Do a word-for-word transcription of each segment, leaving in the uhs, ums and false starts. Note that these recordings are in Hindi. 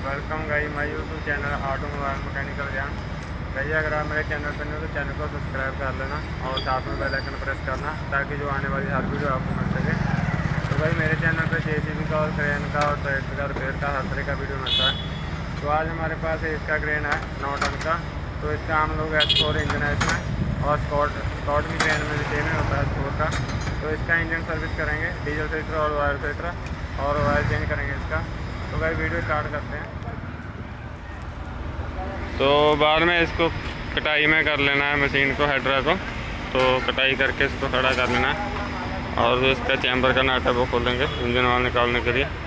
Welcome guys my YouTube channel automobile mechanical Gyan. Guys अगर आप मेरे चैनल पर नहीं हो तो चैनल को सब्सक्राइब कर लेना और साथ में बेल आइकन प्रेस करना ताकि जो आने वाली हर वीडियो आपको मिल सके। तो भाई मेरे चैनल पर जेसीबी का और क्रेन का और ट्रैक्टर का रिपेयर का हर तरह का वीडियो मिलता है। तो आज हमारे पास इसका क्रेन है नौ टन का। तो इसका हम लोग एस फोर इंजन है इसमें, और स्कॉट स्कॉट की क्रेन में भी सेम ही होता है एस फोर का। तो इसका इंजन सर्विस करेंगे, डीजल फिल्टर और ऑयल फिल्टर और ऑयल चेंज करेंगे इसका। तो भाई वीडियो स्टार्ट करते हैं। तो बाद में इसको कटाई में कर लेना है मशीन को, हेडरा को। तो कटाई करके इसको खड़ा कर लेना है और इसका चैम्बर का नाटा वो खोलेंगे इंजन वाल निकालने के लिए।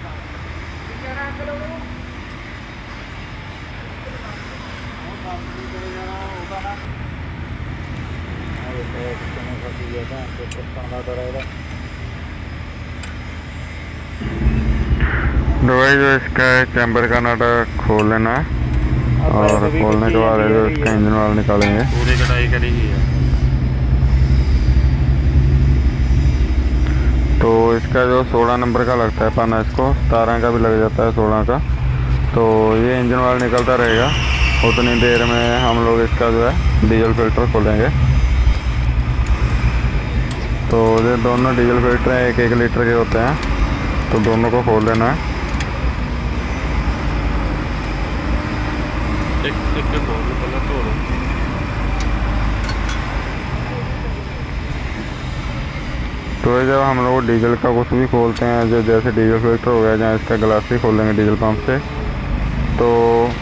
दवाई जो इसका चैम्बर का नाटा खोल लेना है और खोलने के बाद जो इसका इंजन वाल निकालेंगे। पूरी कटाई करी हुई है। तो इसका जो सोलह नंबर का लगता है पाना, इसको सतारह का भी लग जाता है, सोलह का। तो ये इंजन वाल निकलता रहेगा। उतनी देर में हम लोग इसका जो है डीजल फिल्टर खोलेंगे। तो ये दोनों डीजल फिल्टर एक एक लीटर के होते हैं, तो दोनों को खोल लेना है। एक एक के खोल लो, पहले तोड़ो। तो जब हम लोग डीजल का कुछ भी खोलते हैं, जो जैसे डीजल फिल्टर हो गया, जहाँ इसका ग्लास ही खोलेंगे डीजल पंप से, तो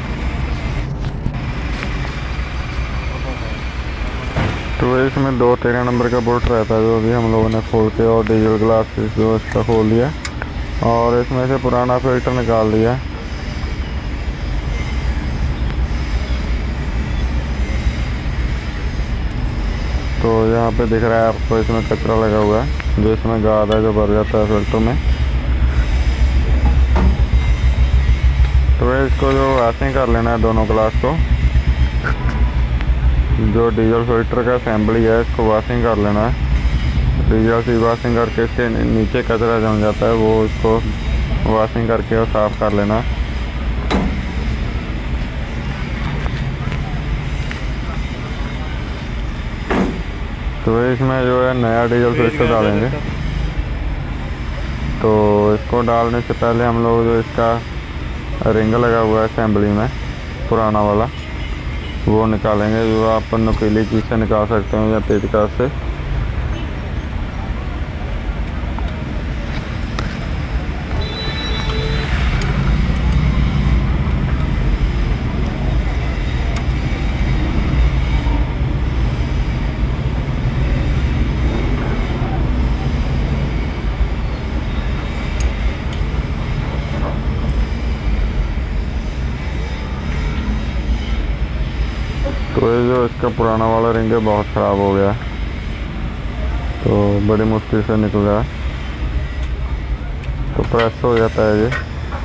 तो इसमें दो तेरह नंबर का बोल्ट रहता है, जो भी हम लोगों ने खोल के और डीजल ग्लास जो इसका खोल दिया और इसमें से पुराना फिल्टर निकाल दिया। तो यहाँ पे दिख रहा है आपको, इसमें कचरा लगा हुआ है, जो इसमें गाद है जो भर जाता है फिल्टर में। तो इसको जो वॉशिंग कर लेना है दोनों ग्लास को। जो डीजल फिल्टर का असेंबली है इसको वॉशिंग कर लेना है। डीजल से वॉशिंग करके इसके नीचे कचरा जम जाता है, वो इसको वॉशिंग करके और साफ़ कर लेना। तो इसमें जो है नया डीजल फिल्टर डालेंगे। तो इसको डालने से पहले हम लोग जो इसका रिंग लगा हुआ है असेंबली में पुराना वाला, वो निकालेंगे। जो आप नुकीली चीज़ से निकाल सकते हो या पेचकस से। तो ये जो इसका पुराना वाला रिंग है बहुत ख़राब हो गया, तो बड़ी मुश्किल से निकल गया। तो प्रेस हो जाता है ये।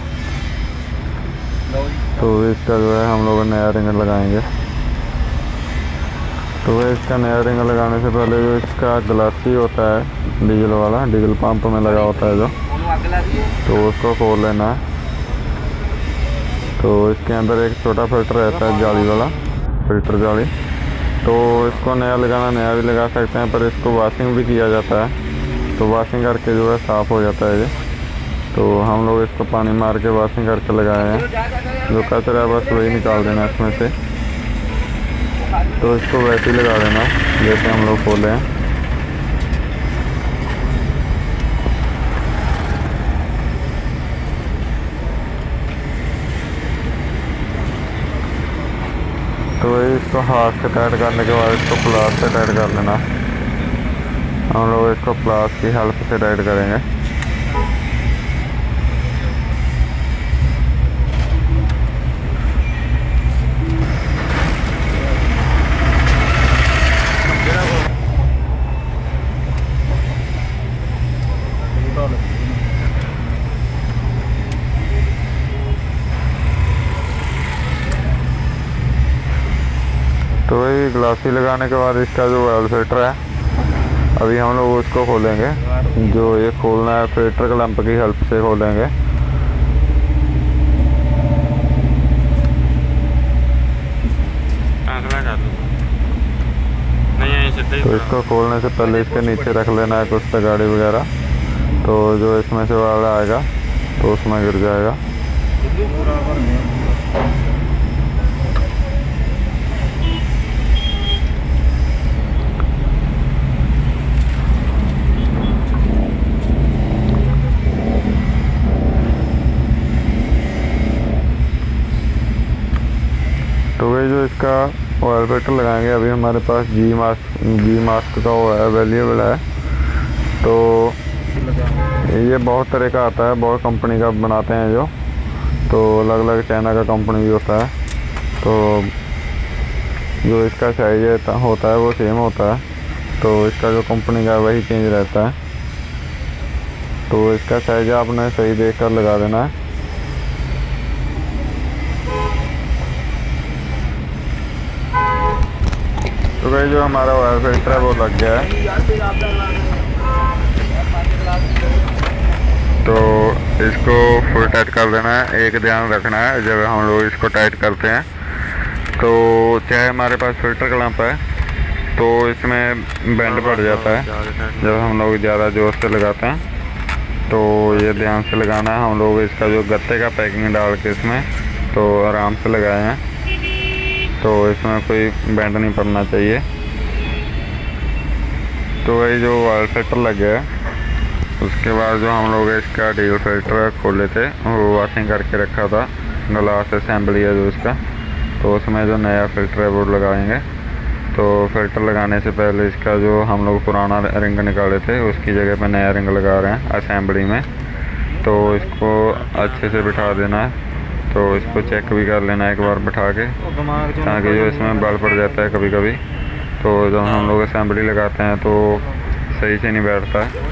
तो इसका जो है हम लोग नया रिंग लगाएंगे। तो वह इसका नया रिंग लगाने से पहले जो इसका ग्लासी होता है डीजल वाला, डीजल पंप में लगा होता है जो, तो उसको खोल लेना है। तो इसके अंदर एक छोटा फिल्टर रहता है जाली वाला, फिल्टर जाली। तो इसको नया लगाना नया भी लगा सकते हैं, पर इसको वॉशिंग भी किया जाता है। तो वॉशिंग करके जो है साफ़ हो जाता है ये। तो हम लोग इसको पानी मार के वॉशिंग करके लगाए हैं। जो कचरा है बस वही निकाल देना इसमें से। तो इसको वैसे ही लगा देना जैसे हम लोग खोले हैं। तो इसको हाथ से टाइट करने के बाद इसको प्लास से टाइट कर लेना। हम लोग इसको प्लास की हेल्प से टाइट करेंगे। तो वही ग्लासी लगाने के बाद इसका जो ऑयल फिल्टर है अभी हम लोग उसको खोलेंगे। जो ये खोलना है फिल्टर क्लैंप की हेल्प से खोलेंगे। इसको खोलने से पहले इसके नीचे रख लेना है कुछ तगाड़ी वगैरह, तो जो इसमें से ऑयल आएगा तो उसमें गिर जाएगा। तो वही जो इसका ऑयल फिल्टर लगाएंगे, अभी हमारे पास जी मास्क जी मास्क का वो अवेलेबल है। तो ये बहुत तरह का आता है, बहुत कंपनी का बनाते हैं जो, तो अलग अलग चाइना का कंपनी भी होता है। तो जो इसका साइज होता है वो सेम होता है, तो इसका जो कंपनी का वही चेंज रहता है। तो इसका साइज आपने सही देख कर लगा देना है। तो भाई जो हमारा ऑयल फिल्टर है वो लग गया है। तो इसको फुल टाइट कर देना है। एक ध्यान रखना है जब हम लोग इसको टाइट करते हैं, तो चाहे हमारे पास फिल्टर क्लैंप है तो इसमें बेंड पड़ जाता है जब हम लोग ज़्यादा जोर से लगाते हैं। तो ये ध्यान से लगाना है। हम लोग इसका जो गत्ते का पैकिंग डाल के इसमें तो आराम से लगाए हैं, तो इसमें कोई बेंड नहीं पड़ना चाहिए। तो वही जो ऑयल फिल्टर लग गया है, उसके बाद जो हम लोग इसका डीजल फिल्टर खोले थे वो वॉशिंग करके रखा था, ग्लास असेंबली है जो इसका, तो उसमें जो नया फिल्टर है वो लगाएंगे। तो फिल्टर लगाने से पहले इसका जो हम लोग पुराना रिंग निकाले थे उसकी जगह पे नया रिंग लगा रहे हैं असेंबली में। तो इसको अच्छे से बिठा देना है, तो इसको चेक भी कर लेना एक बार बिठा के, ताकि जो इसमें बल पड़ जाता है कभी कभी, तो जब हम लोग असेंबली लगाते हैं तो सही से नहीं बैठता है।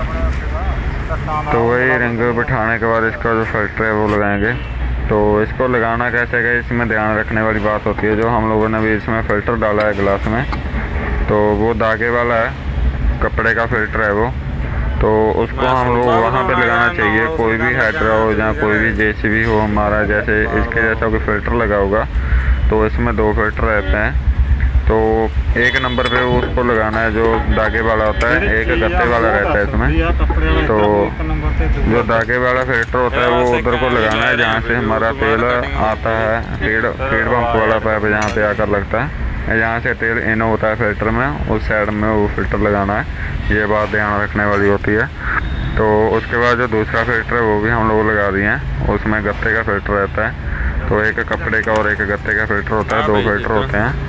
तो वही रिंग बिठाने के बाद इसका जो फिल्टर है वो लगाएंगे। तो इसको लगाना कैसे है, इसमें ध्यान रखने वाली बात होती है। जो हम लोगों ने भी इसमें फ़िल्टर डाला है ग्लास में, तो वो धागे वाला है, कपड़े का फ़िल्टर है वो, तो उसको हम लोग वहाँ पे लगाना चाहिए। कोई भी हाइड्रा हो या कोई भी जेसीबी हो हमारा, जैसे इसके जैसा कोई फ़िल्टर लगा होगा, तो इसमें दो फिल्टर रहते हैं। तो एक नंबर पे उसको लगाना है जो धागे वाला होता है, एक गत्ते वाला रहता है इसमें। तो जो धागे वाला फिल्टर होता है वो उधर को लगाना है जहाँ से हमारा तेल आता है, फीड फीड पंप वाला पाइप जहाँ पे आकर लगता है, जहाँ से तेल इन होता है फिल्टर में, उस साइड में वो फिल्टर लगाना है। ये बात ध्यान रखने वाली होती है। तो उसके बाद जो दूसरा फिल्टर है वो भी हम लोग लगा दिए हैं, उसमें गत्ते का फिल्टर रहता है। तो एक कपड़े का और एक गत्ते का फिल्टर होता है, दो फिल्टर होते हैं।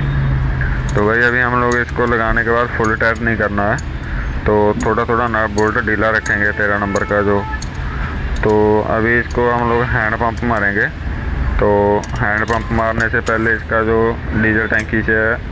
तो वही अभी हम लोग इसको लगाने के बाद फुल टाइट नहीं करना है, तो थोड़ा थोड़ा नट बोल्ट ढीला रखेंगे तेरह नंबर का जो। तो अभी इसको हम लोग हैंड पंप मारेंगे। तो हैंड पंप मारने से पहले इसका जो डीजल टैंकी से है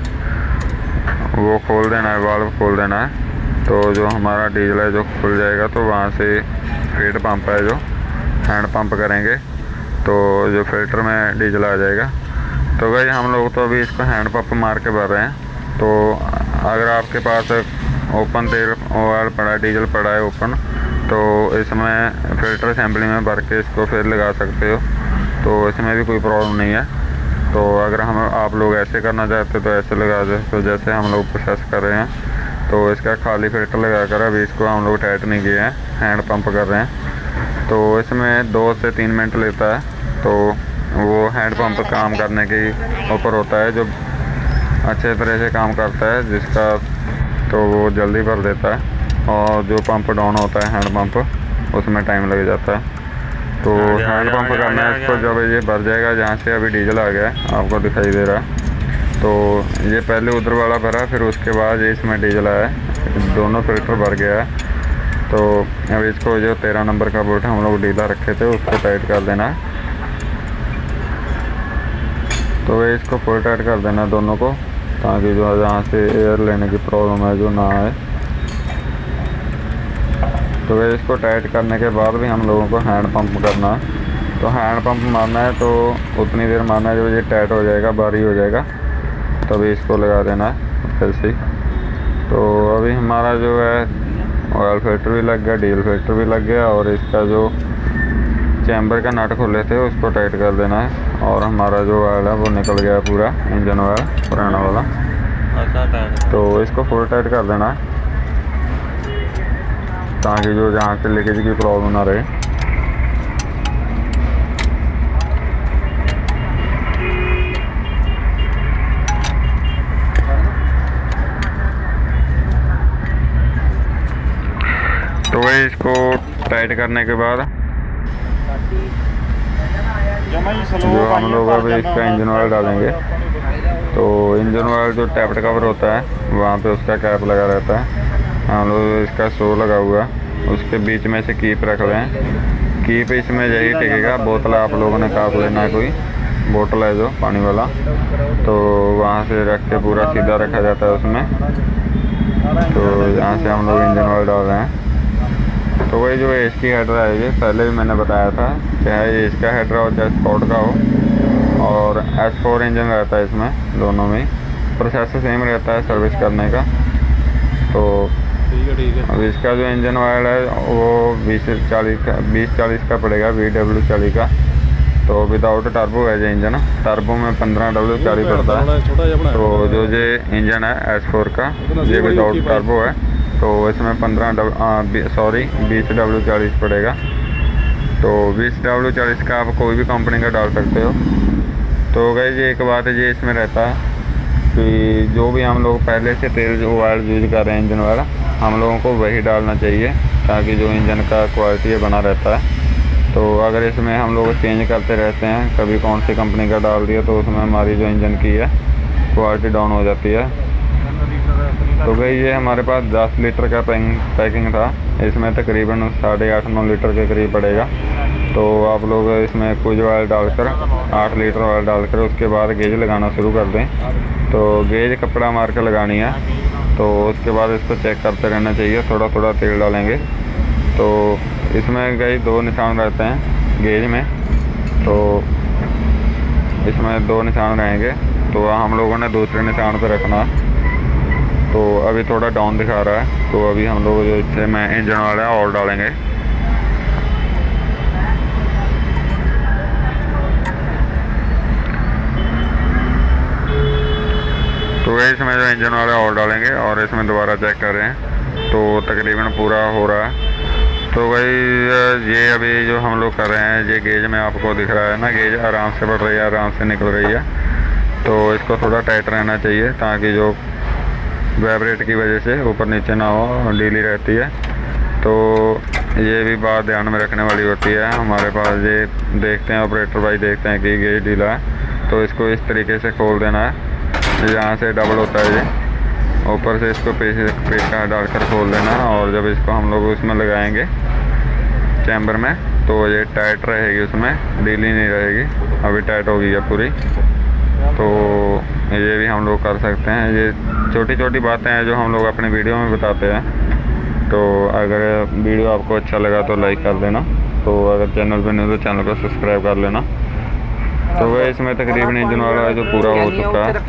वो खोल देना है, वाल्व खोल देना है। तो जो हमारा डीजल है जो खुल जाएगा, तो वहाँ से फीड पंप है जो हैंड पंप करेंगे, तो जो फिल्टर में डीजल आ जाएगा। तो भाई हम लोग तो अभी इसको हैंड पंप मार के भर रहे हैं। तो अगर आपके पास ओपन तेल ऑयल पड़ा है, डीजल पड़ा है ओपन, तो इसमें फिल्टर असेंबली में भर के इसको फिर लगा सकते हो, तो इसमें भी कोई प्रॉब्लम नहीं है। तो अगर हम आप लोग ऐसे करना चाहते तो ऐसे लगा दे, तो जैसे हम लोग प्रोसेस कर रहे हैं। तो इसका खाली फिल्टर लगा कर अभी इसको हम लोग टाइट नहीं किए हैं, हैंड पंप कर रहे हैं। तो इसमें दो से तीन मिनट लेता है। तो वो हैंड पंप काम करने के ऊपर होता है, जो अच्छे तरह से काम करता है जिसका, तो वो जल्दी भर देता है। और जो पंप डाउन होता है हैंड पंप, उसमें टाइम लग जाता है। तो हैंड पंप करना है इसको, जब ये भर जाएगा, जहाँ से अभी डीजल आ गया है आपको दिखाई दे रहा है, तो ये पहले उधर वाला भरा, फिर उसके बाद ये इसमें डीजल आया है, दोनों फिल्टर भर गया है। तो अब इसको जो तेरह नंबर का बोल्ट हम लोग ढीला रखे थे उसको टाइट कर देना है। तो वे इसको फुल टाइट कर देना दोनों को, ताकि जो जहाँ से एयर लेने की प्रॉब्लम है जो ना आए। तो वे इसको टाइट करने के बाद भी हम लोगों को हैंड पंप करना है। तो हैंड पंप मारना है तो उतनी देर मारना है जब ये टाइट हो जाएगा, भारी हो जाएगा, तभी इसको लगा देना है फिर से। तो अभी हमारा जो है ऑयल फिल्टर भी लग गया, डीजल फिल्टर भी लग गया, और इसका जो चैम्बर का नट खोले थे उसको टाइट कर देना है। और हमारा जो ऑयल है वो निकल गया पूरा, इंजन ऑयल पुराना वाला। तो इसको फुल टाइट कर देना है ताकि जो जहाँ से लीकेज की प्रॉब्लम ना रहे। तो वही इसको टाइट करने के बाद जो हम लोग अब इसका इंजन ऑयल डालेंगे। तो इंजन ऑयल जो टैप्ड कवर होता है वहाँ पे उसका कैप लगा रहता है, हम लोग इसका शो लगा हुआ उसके बीच में से कीप रख लें। कीप इसमें यही टिकेगा। बोतल आप लोगों ने काट लेना है, कोई बोतल है जो पानी वाला, तो वहाँ से रख के पूरा सीधा रखा जाता है उसमें। तो यहाँ से हम लोग इंजन ऑयल डाल रहे हैं। तो वही जो एच की हेडर आएगी, पहले भी मैंने बताया था, चाहे एच का हेडर हो चाहे स्पॉट का हो, और एच फोर इंजन रहता है इसमें, दोनों में प्रोसेस सेम रहता है सर्विस करने का। तो ठीक है ठीक है। अब इसका जो इंजन ऑयल है वो बीस चालीस का बीस चालीस का पड़ेगा, वी डब्ल्यू चालीस का। तो विदाउट टर्बो है जो इंजन, टर्बो में पंद्रह डब्ल्यू चालीस पड़ता है। तो जो ये इंजन है एच फोर का, ये विदाउट टर्बो है, तो इसमें पंद्रह सॉरी बीस डब्ल्यू चालीस पड़ेगा। तो बीस डब्ल्यू चालीस का आप कोई भी कंपनी का डाल सकते हो। तो गाइस ये एक बात है ये इसमें रहता है कि जो भी हम लोग पहले से तेल जो ऑयल यूज कर रहे हैं इंजन वाला, हम लोगों को वही डालना चाहिए ताकि जो इंजन का क्वालिटी बना रहता है। तो अगर इसमें हम लोग चेंज करते रहते हैं, कभी कौन सी कंपनी का डाल दिया, तो उसमें हमारी जो इंजन की है क्वालिटी डाउन हो जाती है। तो भाई ये हमारे पास दस लीटर का पैकिंग था, इसमें तकरीबन साढ़े आठ नौ लीटर के करीब पड़ेगा। तो आप लोग इसमें कुछ ऑयल डालकर आठ लीटर ऑयल डालकर उसके बाद गेज लगाना शुरू कर दें। तो गेज कपड़ा मार कर लगानी है। तो उसके बाद इसको चेक करते रहना चाहिए, थोड़ा थोड़ा तेल डालेंगे। तो इसमें गई दो निशान रहते हैं गेज में, तो इसमें दो निशान रहेंगे। तो हम लोगों ने दूसरे निशान पर रखना। तो अभी थोड़ा डाउन दिखा रहा है, तो अभी हम लोग जो इससे मैं इंजन वाला है और डालेंगे। तो इसमें जो इंजन वाला और डालेंगे और इसमें दोबारा चेक कर रहे हैं। तो तकरीबन पूरा हो रहा है। तो भाई ये अभी जो हम लोग कर रहे हैं, ये गेज में आपको दिख रहा है ना, गेज आराम से बढ़ रही है, आराम से निकल रही है। तो इसको थोड़ा टाइट रहना चाहिए ताकि जो वाइब्रेट की वजह से ऊपर नीचे ना हो, ढीली रहती है। तो ये भी बात ध्यान में रखने वाली होती है। हमारे पास ये देखते हैं ऑपरेटर भाई, देखते हैं कि गेज ढीला है, तो इसको इस तरीके से खोल देना है। यहाँ से डबल होता है ये, ऊपर से इसको पेच पेच डालकर खोल देना। और जब इसको हम लोग उसमें लगाएंगे चैम्बर में, तो ये टाइट रहेगी, उसमें ढीली नहीं रहेगी। अभी टाइट हो गई है पूरी। तो ये भी हम लोग कर सकते हैं। ये छोटी छोटी बातें हैं जो हम लोग अपने वीडियो में बताते हैं। तो अगर वीडियो आपको अच्छा लगा तो लाइक कर देना। तो अगर चैनल पर नहीं तो चैनल को सब्सक्राइब कर लेना। तो वह इसमें तकरीबन इंजन वाला जो पूरा हो चुका है।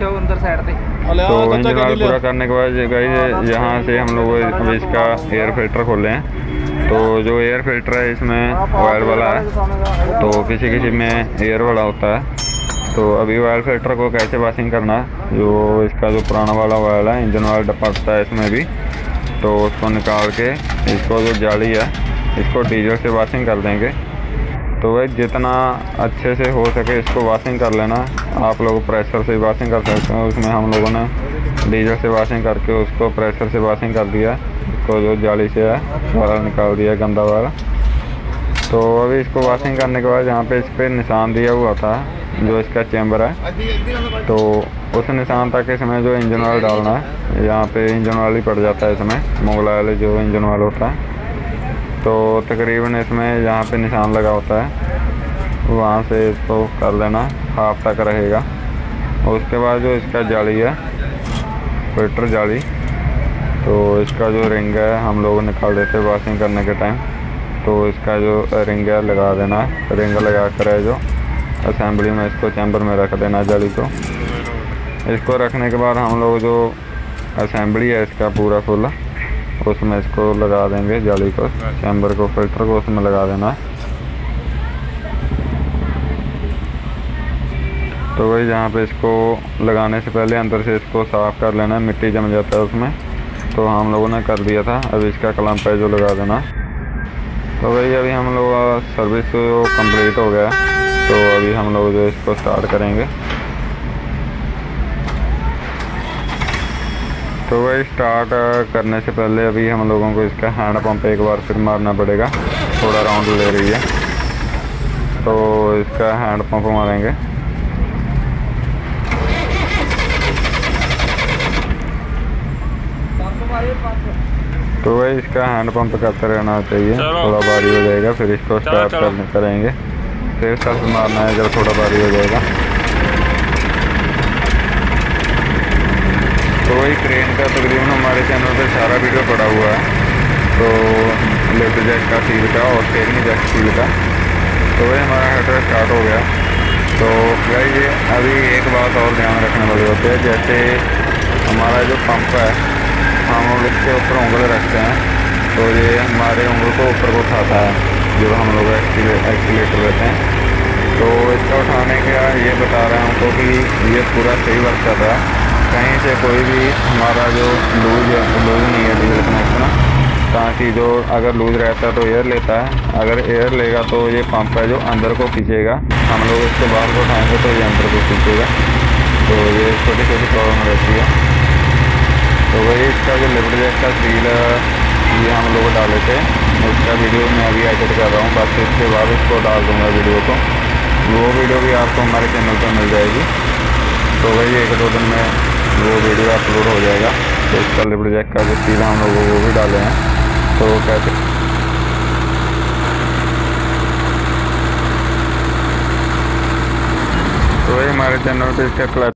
तो इंजन वाला पूरा करने के बाद गाइस यहाँ से हम लोग अभी इसका एयर फिल्टर खोले हैं। तो जो एयर फिल्टर है इसमें ऑयल वाला है, तो किसी किसी में एयर वाला होता है। तो अभी ऑयल फिल्टर को कैसे वॉशिंग करना है, जो इसका जो पुराना वाला ऑयल है, इंजन ऑयल पड़ता है इसमें भी, तो उसको निकाल के इसको जो जाली है इसको डीजल से वॉशिंग कर देंगे। तो वही जितना अच्छे से हो सके इसको वॉशिंग कर लेना। आप लोग प्रेशर से वॉशिंग कर सकते हो। उसमें हम लोगों ने डीजल से वॉशिंग करके उसको प्रेशर से वॉशिंग कर दिया, इसको जो जाली से है वाला निकाल दिया, गंदा वाला। तो अभी इसको वॉशिंग करने के बाद यहाँ पे इस पर निशान दिया हुआ था जो इसका चैम्बर है, तो उस निशान तक इसमें जो इंजन ऑयल डालना है, यहाँ पे इंजन ऑयल ही पड़ जाता है इसमें, मोगल ऑयल जो इंजन ऑयल होता है। तो तकरीबन इसमें यहाँ पे निशान लगा होता है, वहाँ से इसको कर लेना, हाफ तक रहेगा। उसके बाद जो इसका जाली है, फिल्टर जाली, तो इसका जो रिंग है हम लोग निकाल देते हैं वॉशिंग करने के टाइम। तो इसका जो रिंग है लगा देना है, रिंग लगा कर है जो असेंबली में इसको चैम्बर में रख देना जाली को। इसको रखने के बाद हम लोग जो असेंबली है इसका पूरा फुल, उसमें इसको लगा देंगे जाली को, चैम्बर को, फिल्टर को उसमें लगा देना है। तो वही जहाँ पे इसको लगाने से पहले अंदर से इसको साफ़ कर लेना है, मिट्टी जम जाता है उसमें, तो हम लोगों ने कर दिया था। अभी इसका क्लैंप है जो लगा देना। तो वही अभी हम लोग सर्विस जो कंप्लीट हो गया, तो अभी हम लोग जो इसको स्टार्ट करेंगे। तो वही स्टार्ट करने से पहले अभी हम लोगों को इसका हैंड पंप एक बार फिर मारना पड़ेगा। थोड़ा राउंड ले रही है तो इसका हैंड पंप मारेंगे। तो वही इसका हैंड पंप करते रहना चाहिए, थोड़ा भारी हो जाएगा फिर इसको स्टार्ट कर करेंगे। फिर सर्फ मारना है जब थोड़ा भारी हो जाएगा। तो वही क्रेन का तकरीबन हमारे चैनल पे सारा वीडियो पड़ा हुआ है, तो लिफ्ट जैक का सील का और स्टीयरिंग जैक सील का। तो वही हमारा हेडर स्टार्ट हो गया। तो भाई ये अभी एक बात और ध्यान रखने वाली होती है, जैसे हमारा जो पंप है हम इसके ऊपर उंगल रखते हैं तो ये हमारे उंगल को ऊपर को उठाता है जब हम लोग एक्सीलेटर लेते हैं। तो इसका उठाने का ये बता रहा हूँ तो कि ये पूरा सही वर्क कर रहा है, कहीं से कोई भी हमारा जो लूज लूज नहीं है डीजल कनेक्शन, ताकि जो अगर लूज रहता है तो एयर लेता है, अगर एयर लेगा तो ये पंप है जो अंदर को खींचेगा, हम लोग इसको बाहर को उठाएंगे तो ये अंदर को खींचेगा। तो ये छोटी छोटी प्रॉब्लम रहती है। तो वही इसका जो लिफ्ट जैक का सील ये हम लोग डाले थे, उसका वीडियो मैं अभी एडिट कर रहा हूँ, बस इसके बाद उसको डाल दूँगा वीडियो को। वो वीडियो भी आपको हमारे चैनल पर मिल जाएगी। तो वही एक दो दिन में वो वीडियो अपलोड हो जाएगा। तो इसका लिफ्ट जैक का जो सील हम लोग वो भी डाले हैं। तो कैसे तो वही हमारे चैनल पर इसका